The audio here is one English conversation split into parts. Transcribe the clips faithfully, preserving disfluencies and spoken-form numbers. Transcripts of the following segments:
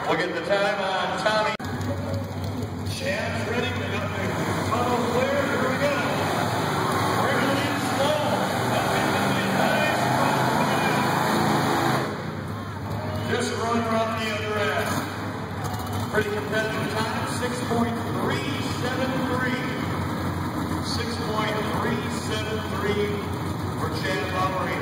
We'll get the time on Tommy. Chad's ready. We got the tunnel clear. Here we go. Bring it in slow. Up into the nice front. Just run around the other end. Pretty competitive time. six point three seven three. six point three seven three for Chad Boggers.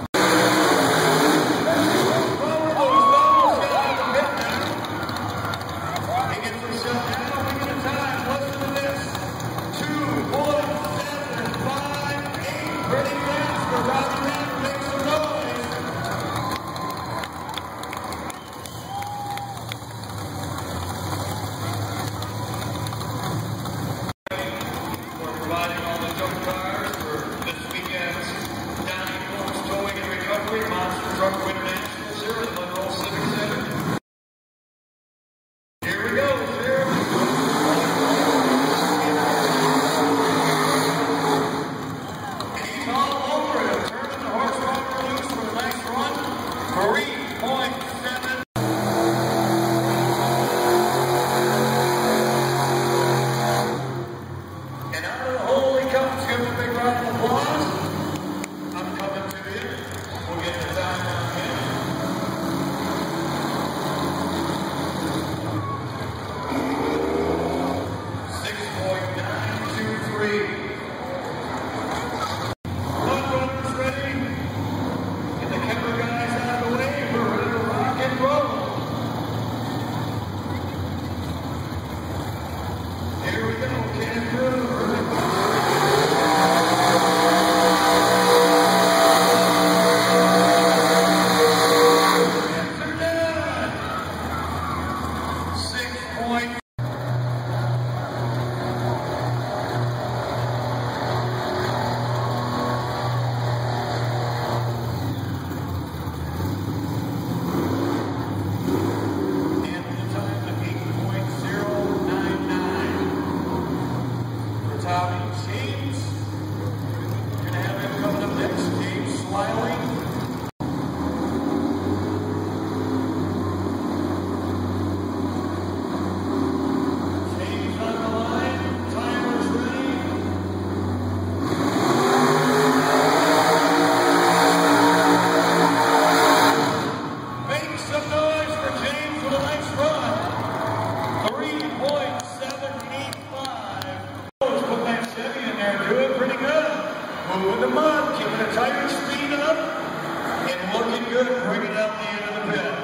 Moving the mud, keeping the tire speed up, and looking good, bringing out the end of the pit.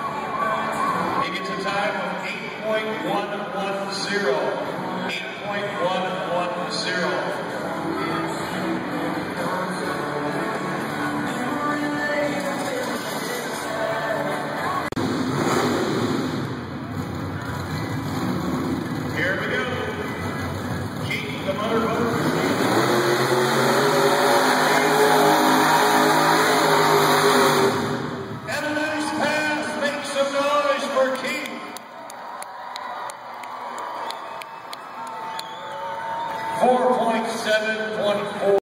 He gets a time of eight point one one zero. eight point one one zero. Here we go. Keep the motor moving. four point seven one four.